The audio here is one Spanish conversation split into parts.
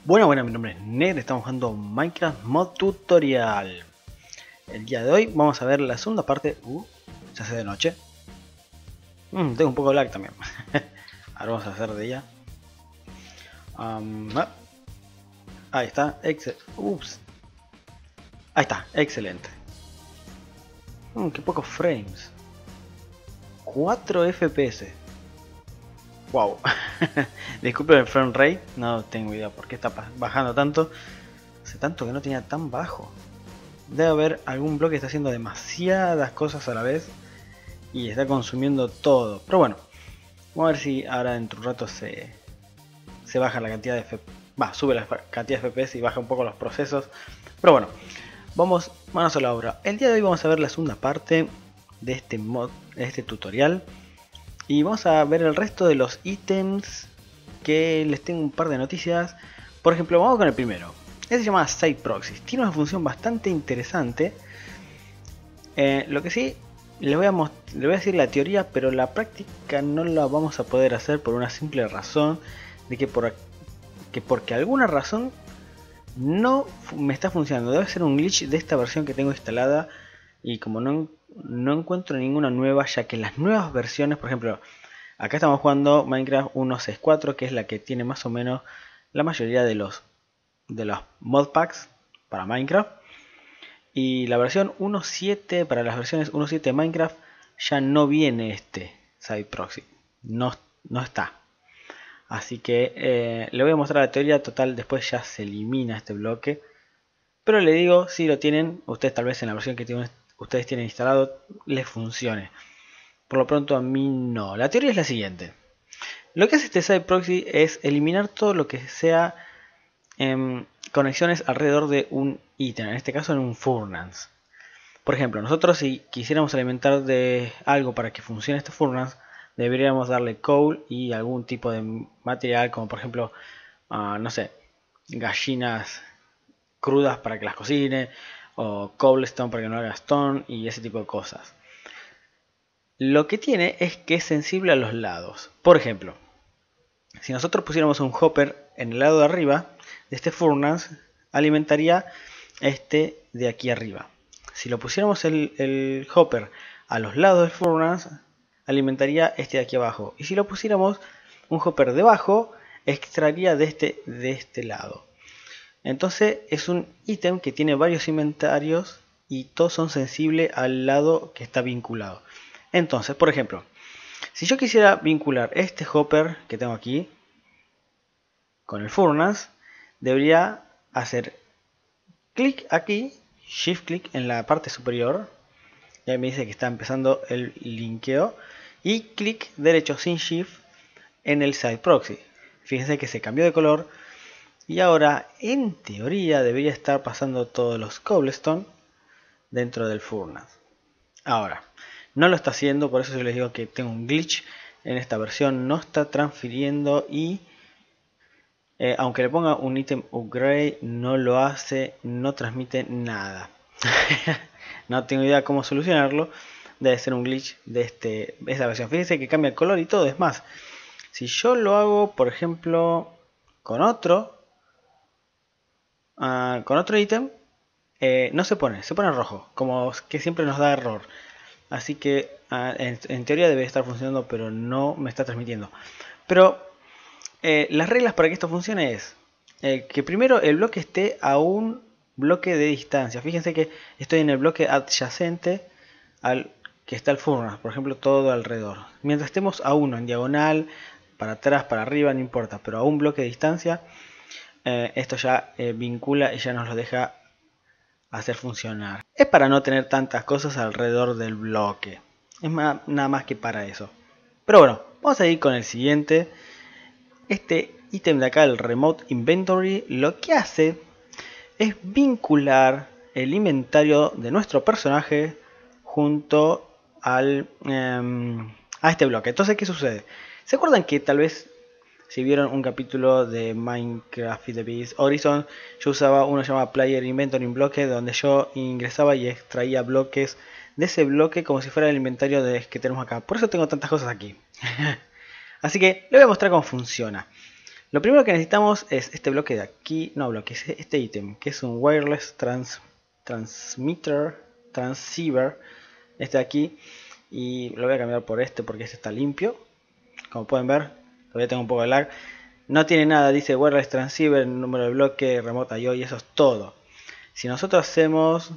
Bueno, mi nombre es Ned, estamos jugando Minecraft Mod Tutorial. El día de hoy vamos a ver la segunda parte. Se hace de noche. Tengo un poco de lag también. Ahora vamos a hacer de ella. Ahí está, Ahí está, excelente. Qué pocos frames. 4 FPS. Wow. Disculpen el frame rate, no tengo idea por qué está bajando tanto. Hace tanto que no tenía tan bajo. Debe haber algún bloque que está haciendo demasiadas cosas a la vez y está consumiendo todo. Pero bueno, vamos a ver si ahora dentro de un rato se baja la cantidad de FPS. Sube la cantidad de FPS y baja un poco los procesos. Pero bueno, manos a la obra. El día de hoy vamos a ver la segunda parte de este mod, de este tutorial. Y vamos a ver el resto de los ítems, que les tengo un par de noticias. Por ejemplo, vamos con el primero. Este se llama Site Proxies. Tiene una función bastante interesante. Lo que sí, les voy a decir la teoría, pero la práctica no la vamos a poder hacer por una simple razón. De que porque alguna razón no me está funcionando. Debe ser un glitch de esta versión que tengo instalada. Y como no encuentro ninguna nueva, ya que las nuevas versiones, por ejemplo, acá estamos jugando Minecraft 1.6.4, que es la que tiene más o menos la mayoría de los modpacks para Minecraft. Y la versión 1.7, para las versiones 1.7 de Minecraft, ya no viene este site proxy. No está. Así que le voy a mostrar la teoría. Total, después ya se elimina este bloque. Pero le digo, si lo tienen, ustedes tal vez en la versión que ustedes tienen instalado, les funcione. Por lo pronto a mí no. La teoría es la siguiente. Lo que hace este site proxy es eliminar todo lo que sea conexiones alrededor de un ítem. En este caso en un furnace. Por ejemplo, nosotros si quisiéramos alimentar de algo para que funcione este furnace, deberíamos darle coal y algún tipo de material, como por ejemplo, no sé, gallinas crudas para que las cocine, o cobblestone para que no haga stone y ese tipo de cosas. Lo que tiene es que es sensible a los lados. Por ejemplo, si nosotros pusiéramos un hopper en el lado de arriba de este furnace, alimentaría este de aquí arriba. Si lo pusiéramos el hopper a los lados del furnace, alimentaría este de aquí abajo. Y si lo pusiéramos un hopper debajo, extraería de este lado. Entonces es un ítem que tiene varios inventarios y todos son sensibles al lado que está vinculado. Entonces, por ejemplo, si yo quisiera vincular este hopper que tengo aquí con el furnace, debería hacer clic aquí, shift clic en la parte superior, ya me dice que está empezando el linkeo, y clic derecho sin shift en el site proxy. Fíjense que se cambió de color. Y ahora, en teoría, debería estar pasando todos los cobblestone dentro del furnace. Ahora, no lo está haciendo, por eso yo les digo que tengo un glitch en esta versión. No está transfiriendo y aunque le ponga un ítem upgrade, no lo hace, no transmite nada. No tengo idea cómo solucionarlo. Debe ser un glitch de esta versión. Fíjense que cambia el color y todo. Es más, si yo lo hago, por ejemplo, con otro ítem, no se pone rojo, como que siempre nos da error. Así que en teoría debe estar funcionando, pero no me está transmitiendo. Pero las reglas para que esto funcione es que primero el bloque esté a un bloque de distancia. Fíjense que estoy en el bloque adyacente al que está el furnace, por ejemplo, todo alrededor. Mientras estemos a uno en diagonal, para atrás, para arriba, no importa, pero a un bloque de distancia, esto ya vincula y ya nos lo deja hacer funcionar. Es para no tener tantas cosas alrededor del bloque. Es nada más que para eso. Pero bueno, vamos a ir con el siguiente. Este ítem de acá, el Remote Inventory, lo que hace es vincular el inventario de nuestro personaje junto a este bloque. Entonces, ¿qué sucede? ¿Se acuerdan que tal vez si vieron un capítulo de Minecraft y The Beast Horizon, yo usaba uno llamado Player Inventory Bloque, donde yo ingresaba y extraía bloques de ese bloque como si fuera el inventario que tenemos acá? Por eso tengo tantas cosas aquí. Así que les voy a mostrar cómo funciona. Lo primero que necesitamos es este bloque de aquí, no bloque, es este ítem, que es un wireless transceiver, este de aquí, y lo voy a cambiar por este porque este está limpio. Como pueden ver, todavía tengo un poco de lag. No tiene nada, dice wireless transceiver, número de bloque, remota IO y eso es todo. Si nosotros hacemos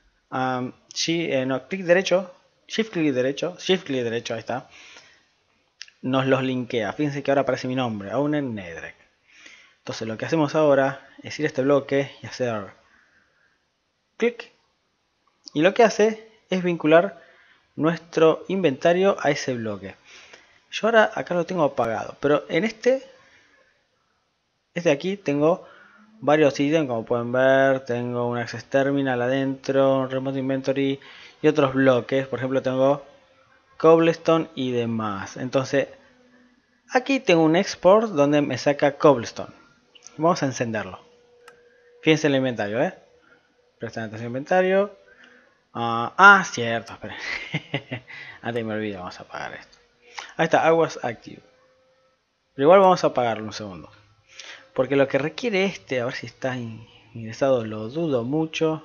clic derecho, shift clic derecho, ahí está, nos los linkea. Fíjense que ahora aparece mi nombre, aún en Nedrec. Entonces lo que hacemos ahora es ir a este bloque y hacer clic. Y lo que hace es vincular nuestro inventario a ese bloque. Yo ahora acá lo tengo apagado, pero en este de aquí tengo varios ítems, como pueden ver. Tengo un access terminal adentro, un remote inventory y otros bloques. Por ejemplo, tengo cobblestone y demás. Entonces aquí tengo un export donde me saca cobblestone. Vamos a encenderlo. Fíjense en el inventario, prestan atención al inventario. Cierto, esperen. Antes me olvido, vamos a apagar esto. Ahí está, aguas active. Pero igual vamos a apagarlo un segundo. Porque lo que requiere a ver si está ingresado, lo dudo mucho.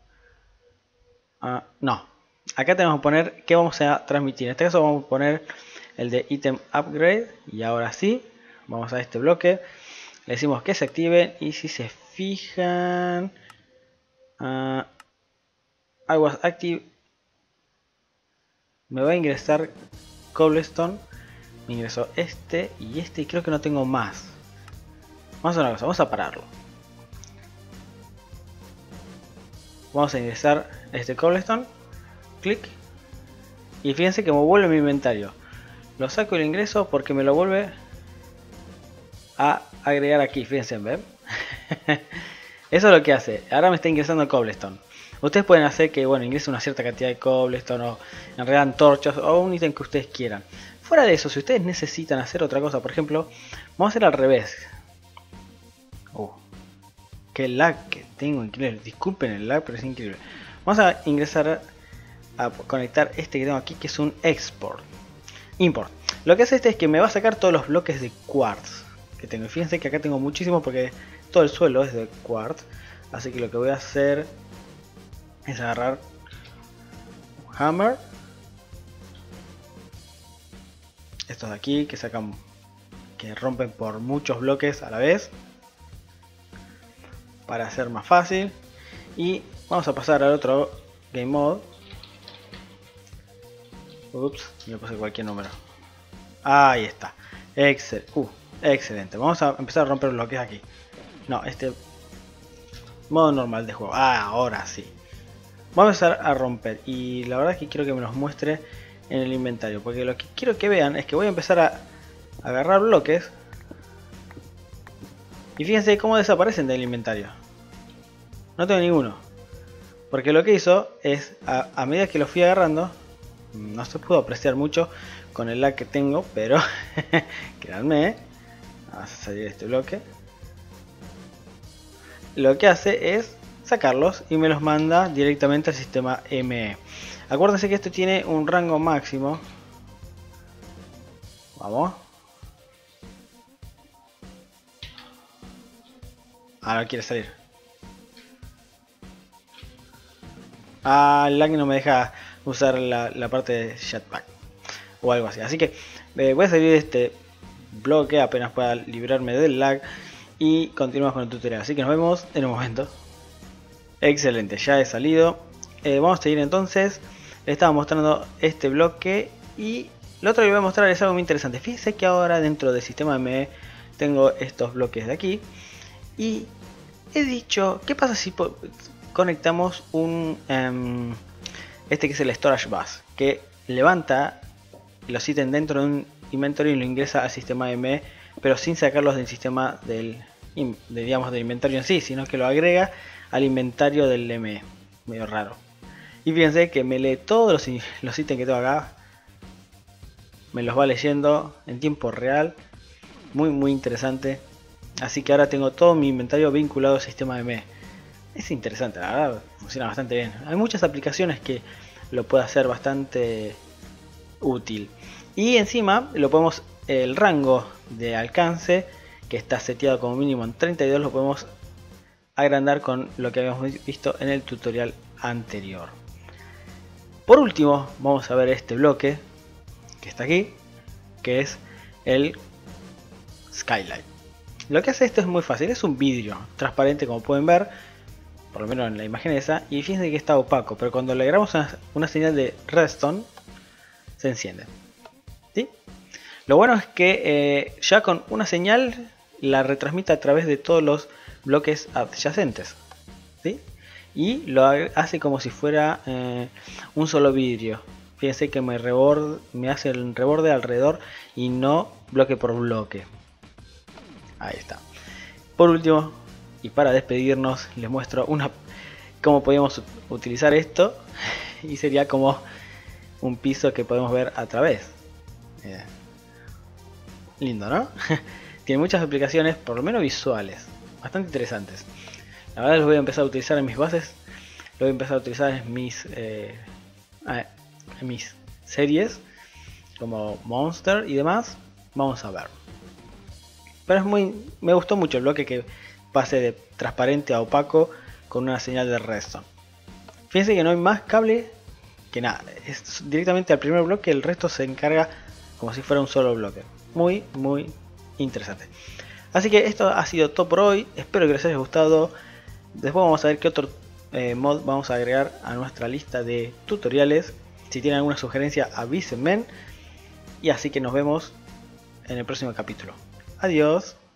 No. Acá tenemos que poner qué vamos a transmitir. En este caso vamos a poner el de item upgrade. Y ahora sí, vamos a este bloque. Le decimos que se active. Y si se fijan, aguas active, me va a ingresar cobblestone. Me ingresó este y este. Y creo que no tengo más. Vamos a hacer una cosa, vamos a pararlo. Vamos a ingresar este cobblestone. Clic. Y fíjense que me vuelve mi inventario. Lo saco y lo ingreso porque me lo vuelve a agregar aquí. Fíjense, ¿ven? Eso es lo que hace. Ahora me está ingresando cobblestone. Ustedes pueden hacer que, bueno, ingrese una cierta cantidad de cobblestone o en realidad antorchas o un ítem que ustedes quieran. Fuera de eso, si ustedes necesitan hacer otra cosa, por ejemplo, vamos a hacer al revés. Qué lag que tengo, increíble. Disculpen el lag, pero es increíble. Vamos a ingresar a conectar este que tengo aquí, que es un import. Lo que hace es que me va a sacar todos los bloques de quartz que tengo. Y fíjense que acá tengo muchísimos porque todo el suelo es de quartz. Así que lo que voy a hacer es agarrar un hammer. Estos de aquí que sacan, que rompen por muchos bloques a la vez, para hacer más fácil. Y vamos a pasar al otro game mode. Ups, le puse cualquier número. Ahí está. Excelente. Vamos a empezar a romper bloques aquí. No, modo normal de juego. Ahora sí. Vamos a empezar a romper. Y la verdad es que quiero que me los muestre en el inventario. Porque lo que quiero que vean es que voy a empezar a agarrar bloques. Y fíjense cómo desaparecen del inventario. No tengo ninguno. Porque lo que hizo es, a medida que los fui agarrando, no se pudo apreciar mucho con el lag que tengo, pero créanme, vamos a salir de este bloque. Lo que hace es sacarlos y me los manda directamente al sistema ME. Acuérdense que esto tiene un rango máximo. Vamos. Ahora quiere salir. El lag no me deja usar la parte de Jetpack o algo así. Así que voy a salir de este bloque apenas pueda librarme del lag y continuamos con el tutorial. Así que nos vemos en un momento. Excelente, ya he salido. Vamos a seguir entonces. Les estaba mostrando este bloque y lo otro que voy a mostrar es algo muy interesante. Fíjense que ahora dentro del sistema ME tengo estos bloques de aquí y he dicho, ¿qué pasa si conectamos un que es el storage bus, que levanta los ítems dentro de un inventario y lo ingresa al sistema ME, pero sin sacarlos del sistema del inventario en sí, sino que lo agrega al inventario del ME? Medio raro. Y fíjense que me lee todos los ítems que tengo acá, me los va leyendo en tiempo real, muy interesante. Así que ahora tengo todo mi inventario vinculado al sistema ME. Es interesante, la verdad, funciona bastante bien. Hay muchas aplicaciones que lo puede hacer bastante útil. Y encima lo podemos, el rango de alcance que está seteado como mínimo en 32, lo podemos agrandar con lo que habíamos visto en el tutorial anterior. Por último, vamos a ver este bloque que está aquí, que es el Skylight. Lo que hace esto es muy fácil, es un vidrio transparente, como pueden ver, por lo menos en la imagen esa, y fíjense que está opaco, pero cuando le agregamos una señal de redstone, se enciende. ¿Sí? Lo bueno es que ya con una señal la retransmite a través de todos los bloques adyacentes. ¿Sí? Y lo hace como si fuera un solo vidrio. Fíjense que me hace el reborde alrededor y no bloque por bloque. Ahí está. Por último, y para despedirnos, les muestro cómo podemos utilizar esto. Y sería como un piso que podemos ver a través. Lindo, ¿no? Tiene muchas aplicaciones, por lo menos visuales, bastante interesantes. La verdad los voy a empezar a utilizar en mis bases. Lo voy a empezar a utilizar en mis series como Monster y demás. Vamos a ver. Pero me gustó mucho el bloque que pase de transparente a opaco con una señal de redstone. Fíjense que no hay más cable que nada. Es directamente al primer bloque, el resto se encarga como si fuera un solo bloque. Muy interesante. Así que esto ha sido todo por hoy. Espero que les haya gustado. Después vamos a ver qué otro mod vamos a agregar a nuestra lista de tutoriales. Si tienen alguna sugerencia, avísenme. Y así que nos vemos en el próximo capítulo. Adiós.